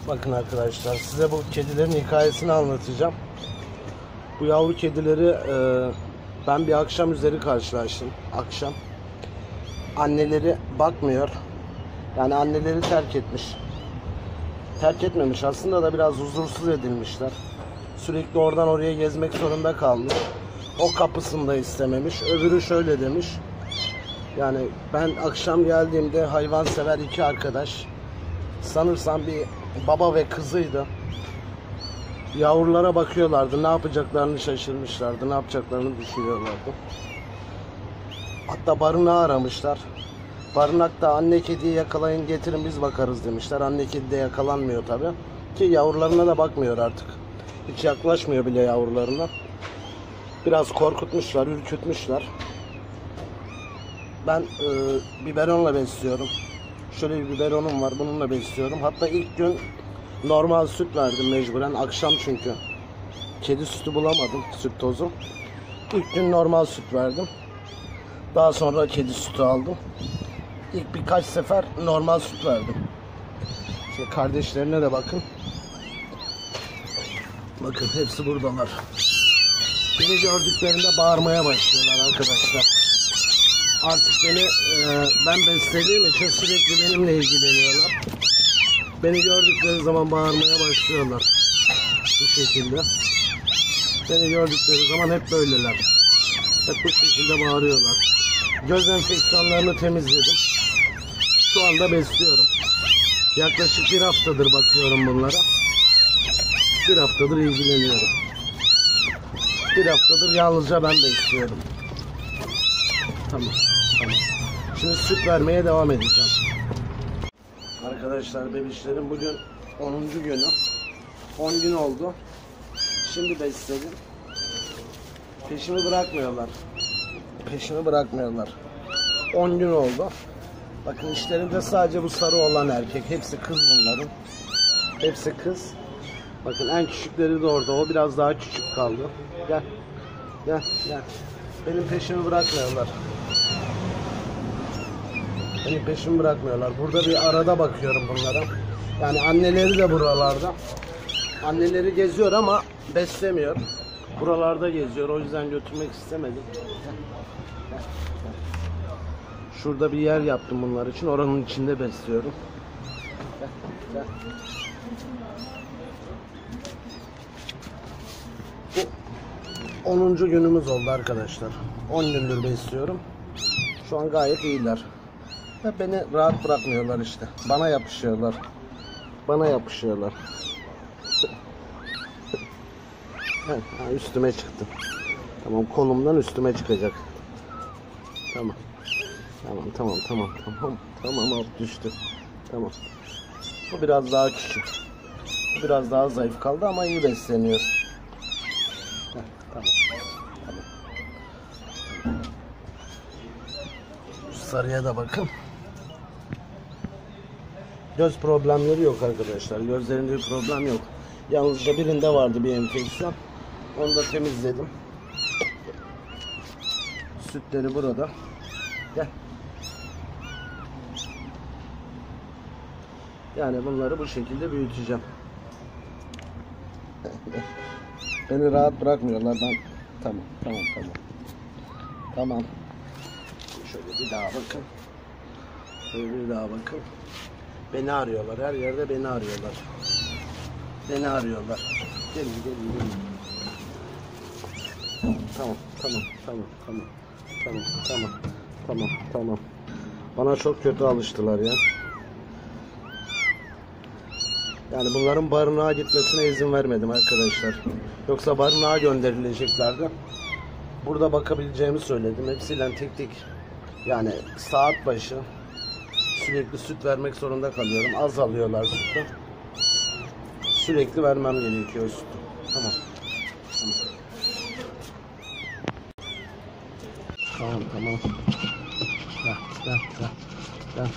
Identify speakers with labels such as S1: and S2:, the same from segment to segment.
S1: Bakın arkadaşlar, size bu kedilerin hikayesini anlatacağım. Bu yavru kedileri ben bir akşam üzeri karşılaştım. Akşam. Anneleri bakmıyor. Yani anneleri terk etmiş. Terk etmemiş aslında da biraz huzursuz edilmişler. Sürekli oradan oraya gezmek zorunda kalmış. O kapısını da istememiş. Öbürü şöyle demiş. Yani ben akşam geldiğimde hayvansever iki arkadaş, sanırsam bir baba ve kızıydı. Yavrulara bakıyorlardı. Ne yapacaklarını şaşırmışlardı. Ne yapacaklarını düşünüyorlardı. Hatta barınağı aramışlar. Barınakta anne kediyi yakalayın getirin biz bakarız demişler. Anne kedi de yakalanmıyor tabi. Ki yavrularına da bakmıyor artık. Hiç yaklaşmıyor bile yavrularına. Biraz korkutmuşlar, ürkütmüşler. Ben biberonla besliyorum. Şöyle bir biberonum var, bununla besliyorum. Hatta ilk gün normal süt verdim mecburen. Akşam çünkü kedi sütü bulamadım, süt tozu. İlk gün normal süt verdim. Daha sonra kedi sütü aldım. İlk birkaç sefer normal süt verdim. İşte kardeşlerine de bakın. Bakın hepsi buradalar. Beni gördüklerinde bağırmaya başlıyorlar arkadaşlar. Artık beni ben beslediğim için sürekli benimle ilgileniyorlar. Beni gördükleri zaman bağırmaya başlıyorlar. Bu şekilde. Beni gördükleri zaman hep böyleler. Hep bu şekilde bağırıyorlar. Göz enfeksiyonlarını temizledim. Şu anda besliyorum. Yaklaşık bir haftadır bakıyorum bunlara. Bir haftadır ilgileniyorum. Bir haftadır yalnızca ben besliyorum. Tamam. Şimdi süt vermeye devam edeceğim. Arkadaşlar bebişlerim bugün 10. günü. 10 gün oldu. Şimdi besledim. Peşimi bırakmıyorlar. Peşimi bırakmıyorlar. 10 gün oldu. Bakın işlerinde sadece bu sarı olan erkek. Hepsi kız bunların. Hepsi kız. Bakın en küçükleri de orada. O biraz daha küçük kaldı. Gel. Gel. Gel. Benim peşimi bırakmıyorlar. Benim peşimi bırakmıyorlar. Burada bir arada bakıyorum bunlara. Yani anneleri de buralarda. Anneleri geziyor ama beslemiyor. Buralarda geziyor. O yüzden götürmek istemedim. Şurada bir yer yaptım bunlar için. Oranın içinde besliyorum. Bu 10. günümüz oldu arkadaşlar. 10 gündür besliyorum. Şu an gayet iyiler. Ve beni rahat bırakmıyorlar işte. Bana yapışıyorlar. Bana yapışıyorlar. Üstüme çıktı. Tamam, kolumdan üstüme çıkacak. Tamam. Tamam alt düştü. Tamam. Bu biraz daha küçük. Bu biraz daha zayıf kaldı ama iyi besleniyor. Tamam. Şu sarıya da bakın. Göz problemleri yok arkadaşlar. Gözlerinde bir problem yok. Yalnızca birinde vardı bir enfeksiyon. Onu da temizledim. Sütleri burada. Gel. Yani bunları bu şekilde büyüteceğim. Beni rahat bırakmıyorlar. Tamam. Şöyle bir daha bakın. Beni arıyorlar. Her yerde beni arıyorlar. Gelin. Tamam. Bana çok kötü alıştılar ya. Yani bunların barınağa gitmesine izin vermedim arkadaşlar. Yoksa barınağa gönderileceklerdi. Burada bakabileceğimi söyledim. Hepsiyle tek yani saat başı sürekli süt vermek zorunda kalıyorum. Az alıyorlar sütü. Sürekli vermem gerekiyor sütü. Tamam. Gel.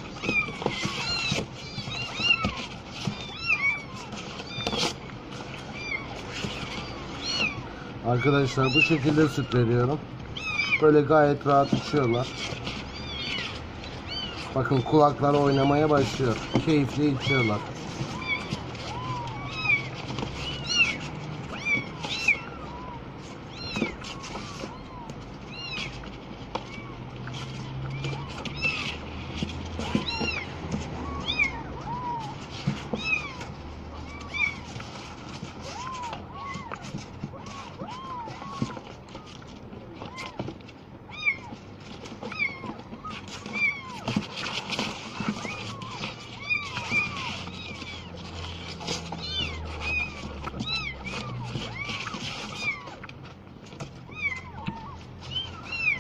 S1: Arkadaşlar bu şekilde süt veriyorum. Böyle gayet rahat içiyorlar. Bakın kulakları oynamaya başlıyor. Keyifli içiyorlar.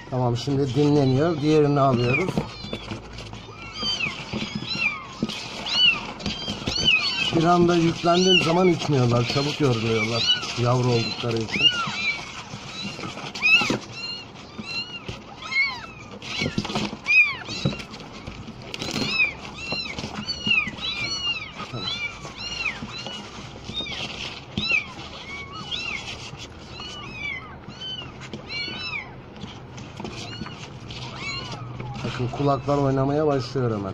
S1: Tamam, şimdi dinleniyor. Diğerini alıyoruz. Bir anda yüklendiğim zaman içmiyorlar. Çabuk yoruluyorlar. Yavru oldukları için. Bakın kulaklar oynamaya başlıyor hemen.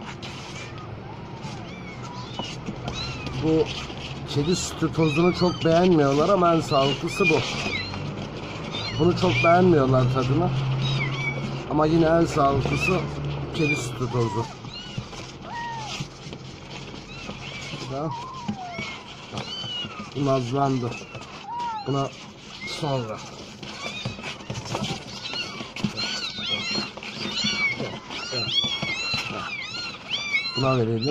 S1: Bu kedi sütü tozunu çok beğenmiyorlar ama en sağlıklısı bu. Bunu çok beğenmiyorlar tadını. Ama yine en sağlıklısı kedi sütü tozu. Bu nazlandı. Buna sonra. Buna verelim.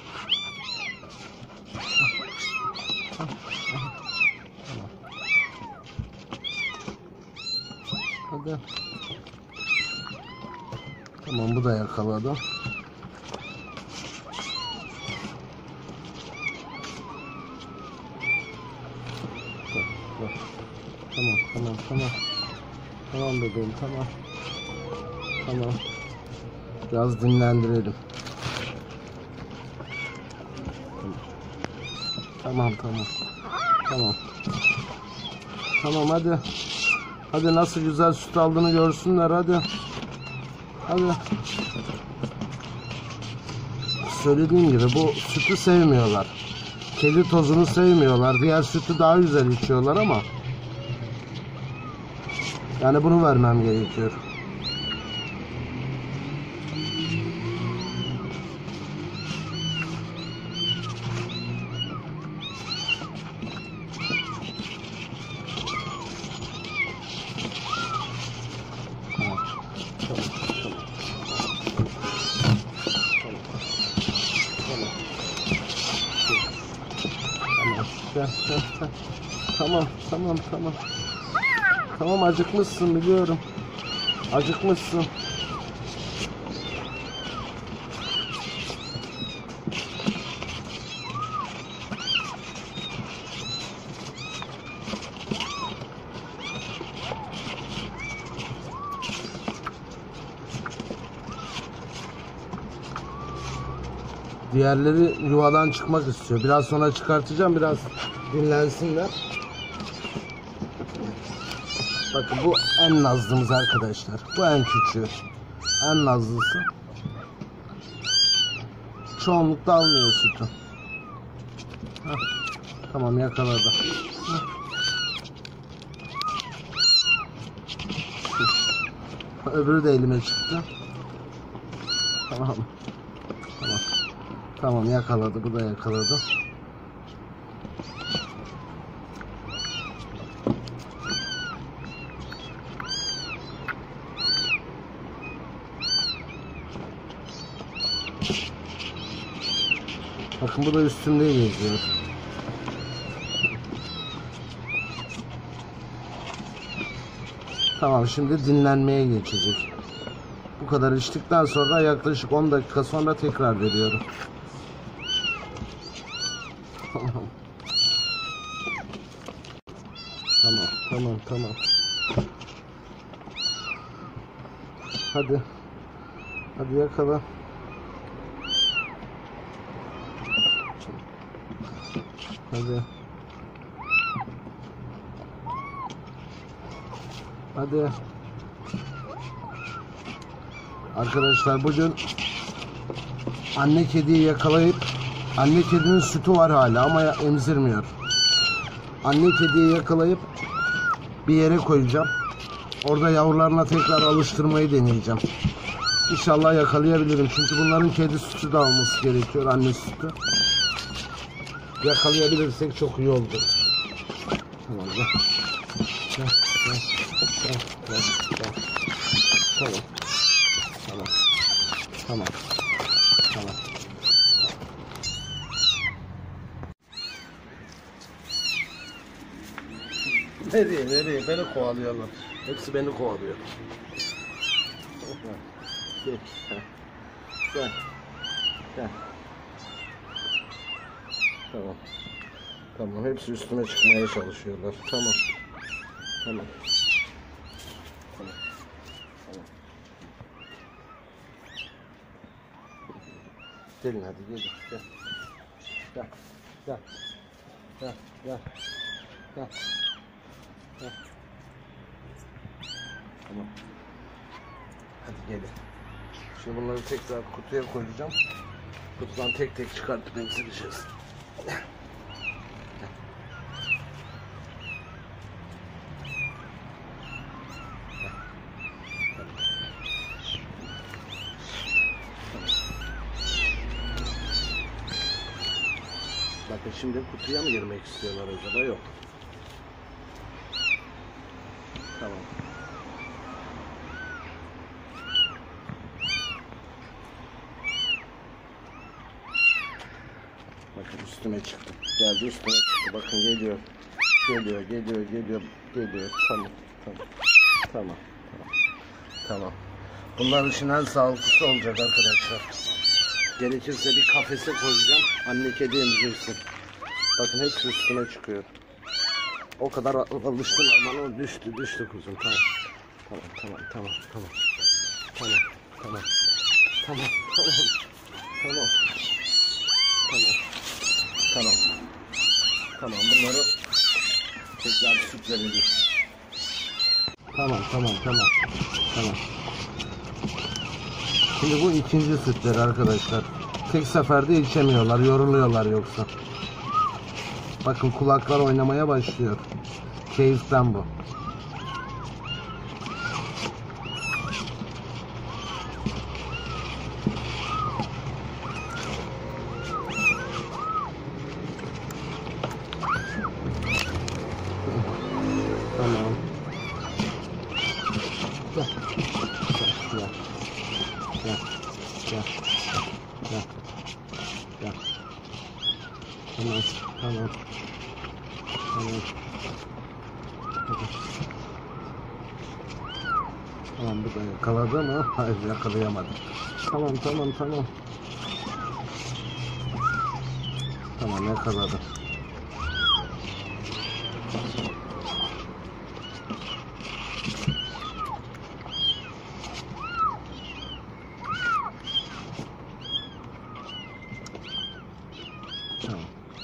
S1: Hadi. Tamam, bu da yakaladı. Tamam. Tamam bebeğim, tamam. Tamam. Biraz dinlendirelim. Tamam. Tamam, hadi. Hadi nasıl güzel süt aldığını görsünler, hadi. Hadi. Söylediğim gibi bu sütü sevmiyorlar. Kedi tozunu sevmiyorlar. Diğer sütü daha güzel içiyorlar ama yani bunu vermem gerekiyor. Tamam. Tamam, acıkmışsın biliyorum. Acıkmışsın. Diğerleri yuvadan çıkmak istiyor. Biraz sonra çıkartacağım. Biraz dinlensinler. Bakın bu en nazlımız arkadaşlar. Bu en küçüğü. En nazlısı. Çoğunlukla almıyor sütü. Heh. Tamam, yakaladı. Öbürü de elime çıktı. Tamam. Tamam, yakaladı. Bu da yakaladı. Bakın bu da üstümde geziyor. Tamam, şimdi dinlenmeye geçecek. Bu kadar içtikten sonra yaklaşık 10 dakika sonra tekrar veriyorum. Tamam. Hadi yakala. Hadi. Arkadaşlar bugün anne kediyi yakalayıp, anne kedinin sütü var hala ama emzirmiyor. Anne kediyi yakalayıp bir yere koyacağım. Orada yavrularına tekrar alıştırmayı deneyeceğim. İnşallah yakalayabilirim. Çünkü bunların kedi sütü de alması gerekiyor, anne sütü. Yakalayabilirsek çok iyi oldu. Tamam. Tamam. Nereye? Beni kovalıyorlar. Hepsi beni kovalıyor. Gel. Gel. Gel. Tamam. Tamam. Hepsi üstüme çıkmaya çalışıyorlar. Tamam. Tamam. Tamam. Tamam. Gelin hadi gelin. Gel. Gel. Gel. Gel. Gel. Gel. Gel. Tamam. Hadi gelin. Şimdi bunları tekrar kutuya koyacağım. Kutudan tek tek çıkartıp emzireceğiz. Bakın şimdi kutuya mı girmek istiyorlar acaba? Yok. Tamam. Bakın üstüme çıktı. Geldi üstüme çıktı. Bakın geliyor. Geliyor, geliyor, geliyor, geliyor. Tamam, tamam. Tamam, tamam. Tamam. Bunların için en sağlıklısı olacak arkadaşlar. Gerekirse bir kafese koyacağım. Anne kedi emzirsin. Bakın hepsi üstüne çıkıyor. O kadar alıştılar bana, düştü kuzum. Tamam. Tamam, tamam, tamam, tamam. Tamam, tamam. Tamam, tamam. Tamam. Tamam. Tamam. Tamam, bunları tekrar süt vereceğiz. Tamam, tamam, tamam. Tamam. Şimdi bu ikinci sütleri arkadaşlar. Tek seferde içemiyorlar, yoruluyorlar yoksa. Bakın kulaklar oynamaya başlıyor. Keyiften bu. Tamam. Gel. Gel. Gel. Gel. Gel. Gel. Tamam. Tamam. Tamam. Tamam, bu da yakaladı ama hayır, yakalayamadım. Tamam, tamam, tamam. Tamam, yakaladı. Tamam.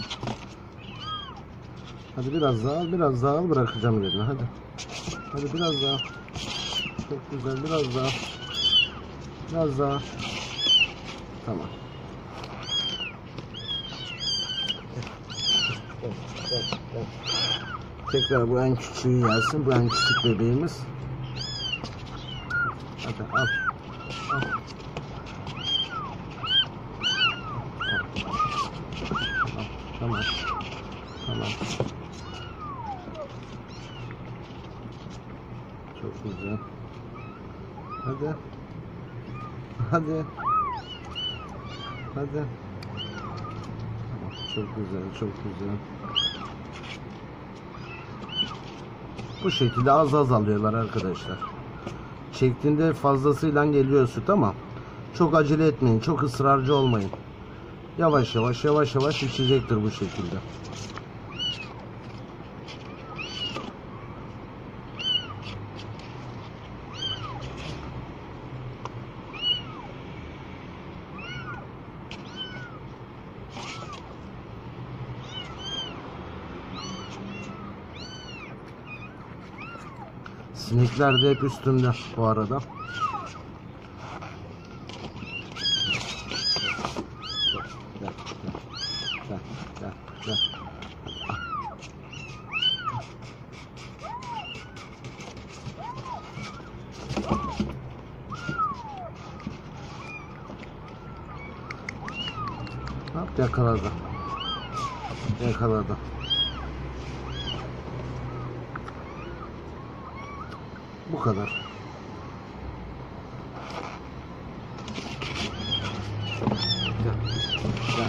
S1: Hadi biraz daha al, bırakacağım yerine. Hadi. Hadi biraz daha. Çok güzel, biraz daha. Biraz daha. Tamam. Tekrar bu en küçüğü gelsin. Bu en küçük bebeğimiz. Hadi al. Al. Tamam. Tamam. Çok güzel. Hadi. Hadi. Hadi. Çok güzel, çok güzel. Bu şekilde az az alıyorlar arkadaşlar. Çektiğinde fazlasıyla geliyor süt ama çok acele etmeyin, çok ısrarcı olmayın. Yavaş yavaş, yavaş yavaş içecektir bu şekilde. Sinekler de hep üstümde bu arada. Gel, gel, gel, gel. Hop, yakaladı. Yakaladı. Bu kadar. Gel. Gel.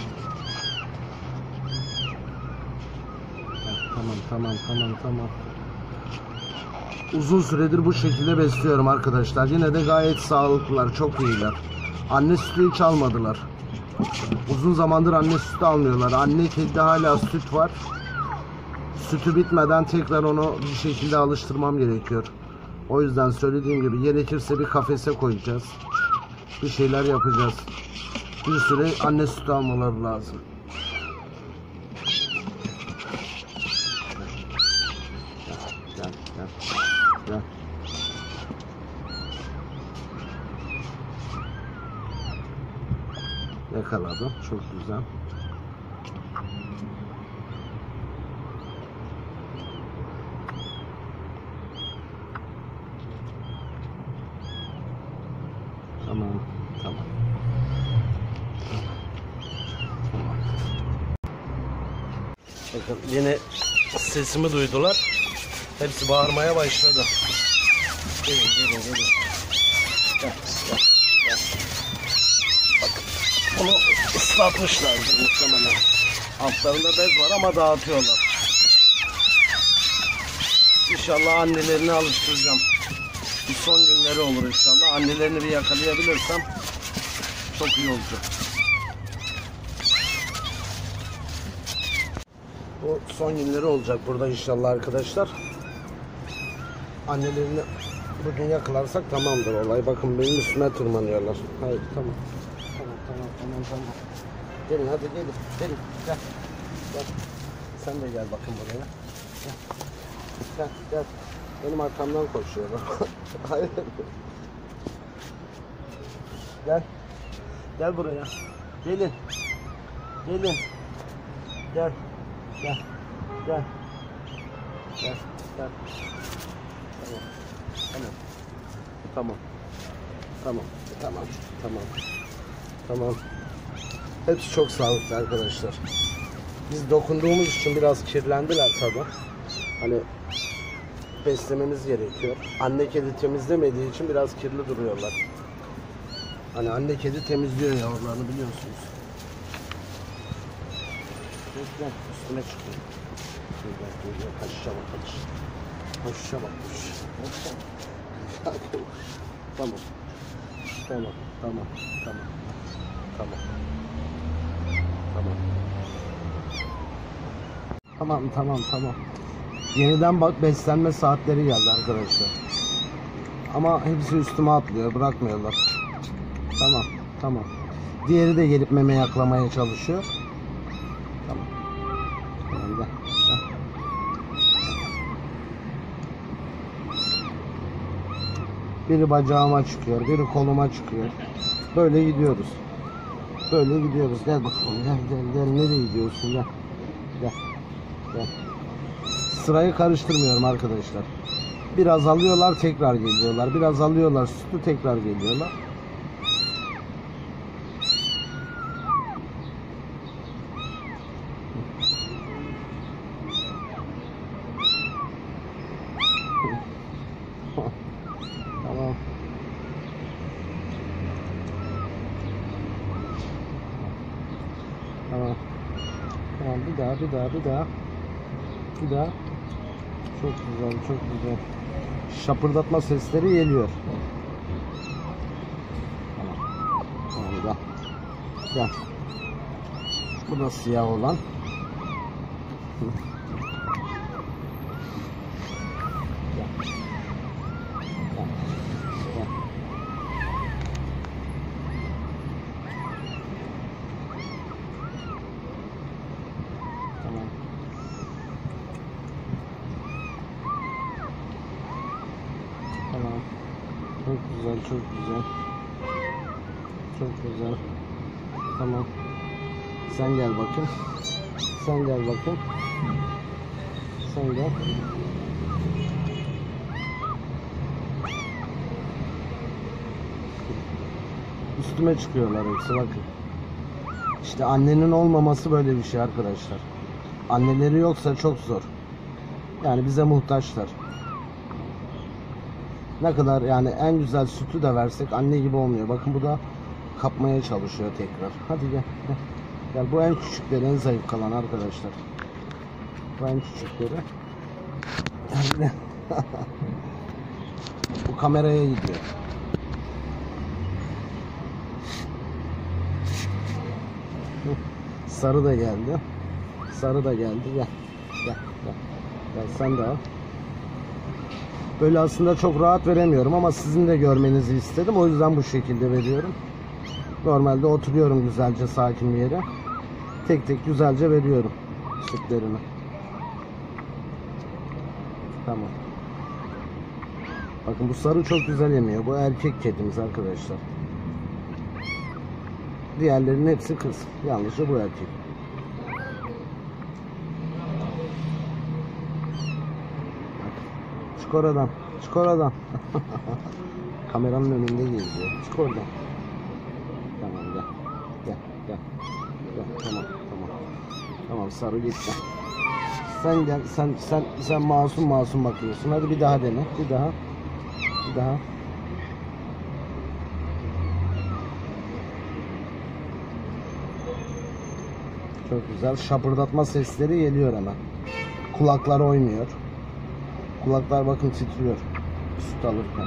S1: Gel. Tamam, tamam, tamam, tamam. Uzun süredir bu şekilde besliyorum arkadaşlar. Yine de gayet sağlıklılar, çok iyiler. Anne sütü hiç almadılar. Uzun zamandır anne sütü almıyorlar. Anne kedide hala süt var. Sütü bitmeden tekrar onu bir şekilde alıştırmam gerekiyor. O yüzden söylediğim gibi gerekirse bir kafese koyacağız. Bir şeyler yapacağız. Bir süre anne sütü almaları lazım. Gel, gel, gel. Yakaladım. Çok güzel. Tamam, tamam. Tamam. Bakın yine sesimi duydular. Hepsi bağırmaya başladı. Gelin, gelin, gelin. Gel, gel, gel. Bakın, bunu ıslatmışlardır muhtemelen. Altlarında bez var ama dağıtıyorlar. İnşallah annelerini alıştıracağım. Bir son günleri olur inşallah. Annelerini bir yakalayabilirsem çok iyi olacak. Bu son günleri olacak burada inşallah arkadaşlar. Annelerini bugün yakalarsak tamamdır olay. Bakın benim üstüme tırmanıyorlar. Hayır, tamam. Tamam. Gelin hadi gelin. Gel. Sen de gel bakın buraya. Gel. Benim arkamdan koşuyorlar. Hayır. Gel buraya. Gelin. Gel. Tamam. Hepsi çok sağlıklı arkadaşlar. Biz dokunduğumuz için biraz kirlendiler tabi. Hani beslememiz gerekiyor. Anne kedi temizlemediği için biraz kirli duruyorlar. Hani anne kedi temizliyor yavrularını biliyorsunuz. Bekle, üstüne çıkıyor. Kaçışa bak. Tamam. Yeniden bak beslenme saatleri geldi arkadaşlar. Ama hepsi üstüme atlıyor, bırakmıyorlar. Tamam. Diğeri de gelip meme yaklamaya çalışıyor. Tamam. Gel. Biri bacağıma çıkıyor, biri koluma çıkıyor. Böyle gidiyoruz. Gel bakalım. Gel. Nereye gidiyorsun? Gel. Sırayı karıştırmıyorum arkadaşlar. Biraz alıyorlar, tekrar geliyorlar. Biraz alıyorlar sütü, tekrar geliyorlar. Tamam. Bir daha. Çok güzel. Şapırdatma sesleri geliyor. Tamam. Gel. Bu da siyah olan. Tamam. Çok güzel. Tamam. Sen gel bakın. Sen gel. Üstüme çıkıyorlar hepsi bakın. İşte annenin olmaması böyle bir şey arkadaşlar. Anneleri yoksa çok zor. Yani bize muhtaçlar. Ne kadar yani en güzel sütü de versek anne gibi olmuyor. Bakın bu da kapmaya çalışıyor tekrar. Hadi gel. Gel bu en küçükleri, en zayıf kalan arkadaşlar. Bu en küçükleri. Bu kameraya gidiyor. Sarı da geldi. Sarı da geldi. Gel. Gel. Gel. Gel sen de al. Böyle aslında çok rahat veremiyorum ama sizin de görmenizi istedim. O yüzden bu şekilde veriyorum. Normalde oturuyorum güzelce sakin bir yere. Tek tek güzelce veriyorum sütlerini. Tamam. Bakın bu sarı çok güzel yemiyor. Bu erkek kedimiz arkadaşlar. Diğerlerinin hepsi kız. Yalnızca bu erkek. Çık oradan. Çık oradan. Kameranın önünde geziyor. Çık oradan. Tamam gel. Gel gel. Gel. Tamam tamam. Tamam sarı gitti. Sen gel. Sen masum bakıyorsun. Hadi bir daha dene. Bir daha. Bir daha. Çok güzel. Şapırdatma sesleri geliyor hemen. Kulaklar oynuyor. Kulaklar bakın titriyor. Süt alırken.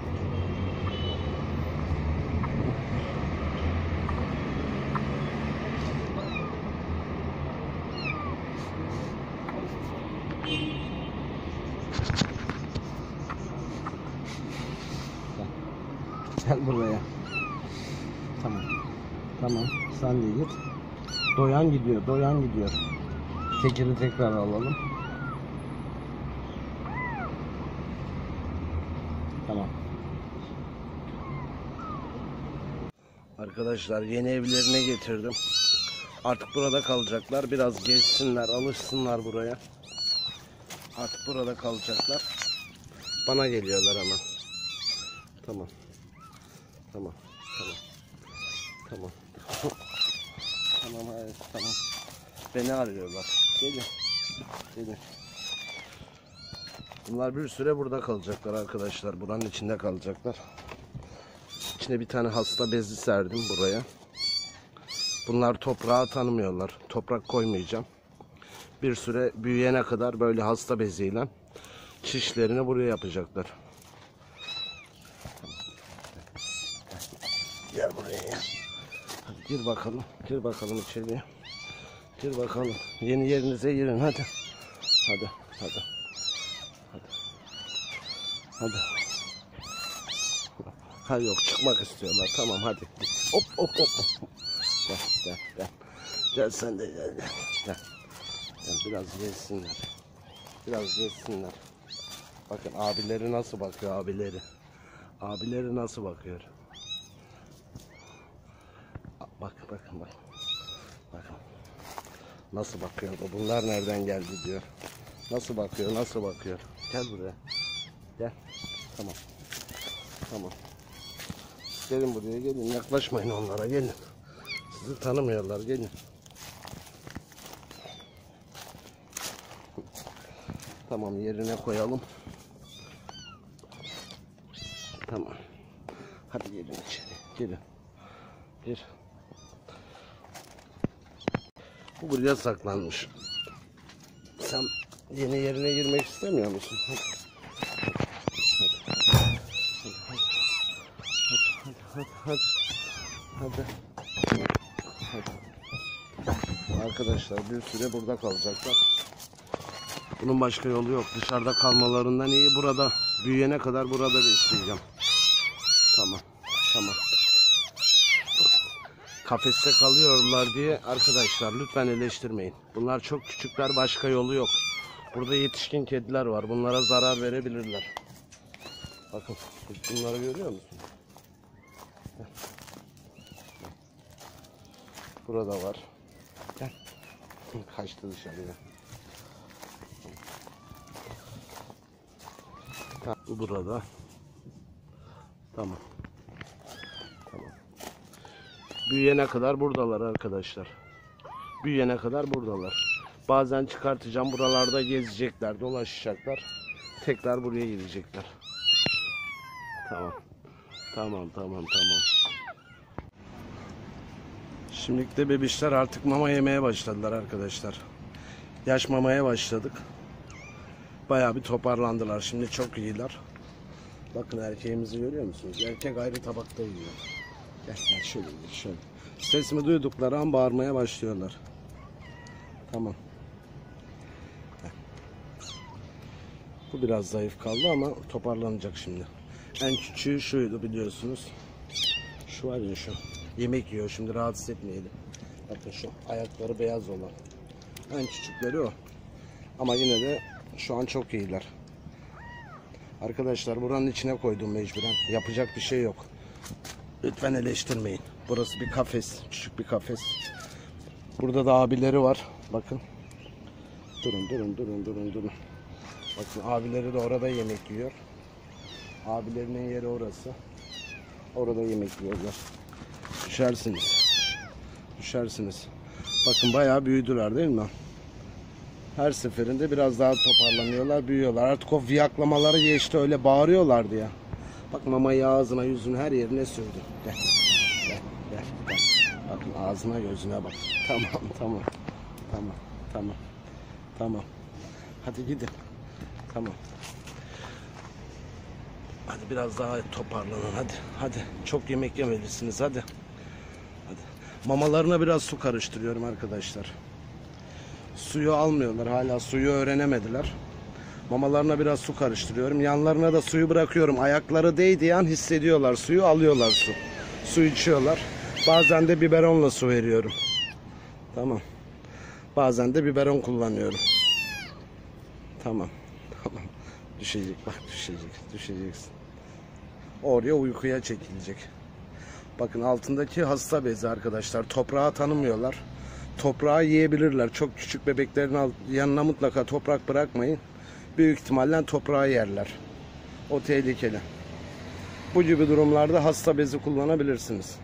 S1: Gel buraya. Tamam. Tamam. Sen de git. Doyan gidiyor. Doyan gidiyor. Tekeri tekrar alalım. Tamam. Arkadaşlar yeni evlerine getirdim. Artık burada kalacaklar. Biraz gezsinler, alışsınlar buraya. Artık burada kalacaklar. Bana geliyorlar ama. Tamam. Tamam. Tamam. Tamam. Tamam, evet, tamam. Beni arıyorlar. Gelin. Gelin. Bunlar bir süre burada kalacaklar arkadaşlar. Buranın içinde kalacaklar. İçine bir tane hasta bezi serdim buraya. Bunlar toprağı tanımıyorlar. Toprak koymayacağım. Bir süre büyüyene kadar böyle hasta beziyle çişlerini buraya yapacaklar. Gel buraya. Hadi gir bakalım. Gir bakalım içeriye. Gir bakalım. Yeni yerinize girin hadi. Hadi. Hadi. Hadi. Hadi. Ha yok çıkmak istiyorlar. Tamam hadi. Hop hop hop. Gel gel gel. Gel sen de gel. Gel. Gel biraz gezsinler. Biraz gezsinler. Bakın abileri nasıl bakıyor abileri. Abileri nasıl bakıyor. Bakın bakın bakın. Bakın. Nasıl bakıyor? Bunlar nereden geldi diyor. Nasıl bakıyor? Nasıl bakıyor? Gel buraya. Gel. Tamam. Tamam. Gelin buraya gelin. Yaklaşmayın onlara gelin. Sizi tanımıyorlar gelin. Tamam yerine koyalım. Tamam. Hadi gelin içeri. Gelin. Gir. Bu buraya saklanmış. Sen yeni yerine girmek istemiyor musun? Hadi. Hadi. Arkadaşlar bir süre burada kalacaklar. Bunun başka yolu yok. Dışarıda kalmalarından iyi. Burada büyüyene kadar burada besleyeceğim. Tamam. Tamam. Kafeste kalıyorlar diye arkadaşlar lütfen eleştirmeyin. Bunlar çok küçükler, başka yolu yok. Burada yetişkin kediler var. Bunlara zarar verebilirler. Bakın bunları görüyor musun? Burada var. Gel. Kaçtı dışarıya. Bu burada. Tamam. Tamam. Büyüyene kadar buradalar arkadaşlar. Büyüyene kadar buradalar. Bazen çıkartacağım. Buralarda gezecekler, dolaşacaklar. Tekrar buraya gidecekler. Tamam. Tamam, tamam, tamam. Şimdilik de bebişler artık mama yemeye başladılar arkadaşlar. Yaş mamaya başladık. Bayağı bir toparlandılar. Şimdi çok iyiler. Bakın erkeğimizi görüyor musunuz? Erkek ayrı tabakta yiyor. Gel şöyle şöyle. Sesimi duydukları an bağırmaya başlıyorlar. Tamam. Bu biraz zayıf kaldı ama toparlanacak şimdi. En küçüğü şuydu biliyorsunuz. Şu var ya şu. Yemek yiyor şimdi, rahatsız etmeyelim. Bakın şu ayakları beyaz olan. En küçükleri o. Ama yine de şu an çok iyiler. Arkadaşlar buranın içine koydum mecburen. Yapacak bir şey yok. Lütfen eleştirmeyin. Burası bir kafes. Küçük bir kafes. Burada da abileri var. Bakın. Durun. Bakın abileri de orada yemek yiyor. Abilerinin yeri orası. Orada yemek yiyorlar. Düşersiniz. Bakın bayağı büyüdüler değil mi? Her seferinde biraz daha toparlanıyorlar, büyüyorlar. Artık o viyaklamaları geçti, öyle bağırıyorlardı ya. Bak mamayı ağzına, yüzüne, her yerine sürdü. Gel. Bakın ağzına, gözüne bak. Tamam. Hadi gidin. Tamam. Hadi biraz daha toparlanın hadi. Çok yemek yemelisiniz hadi. Mamalarına biraz su karıştırıyorum arkadaşlar. Suyu almıyorlar, hala suyu öğrenemediler. Mamalarına biraz su karıştırıyorum. Yanlarına da suyu bırakıyorum. Ayakları değdiği an hissediyorlar suyu, alıyorlar su. Su içiyorlar. Bazen de biberonla su veriyorum. Tamam. Bazen de biberon kullanıyorum. Tamam. Düşeceksin. Oraya uykuya çekilecek. Bakın altındaki hasta bezi arkadaşlar. Toprağı tanımıyorlar. Toprağı yiyebilirler. Çok küçük bebeklerin yanına mutlaka toprak bırakmayın. Büyük ihtimalle toprağı yerler. O tehlikeli. Bu gibi durumlarda hasta bezi kullanabilirsiniz.